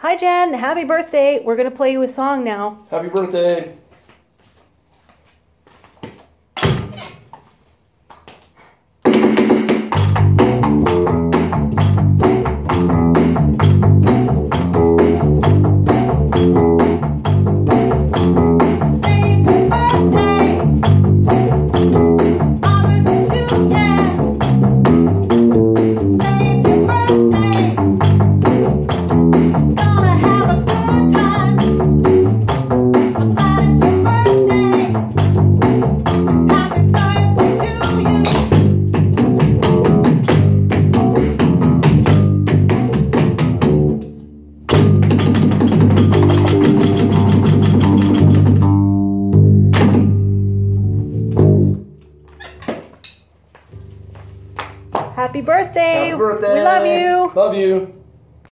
Hi, Jen. Happy birthday. We're going to play you a song now. Happy birthday. Happy birthday. Happy birthday. We love you. Love you.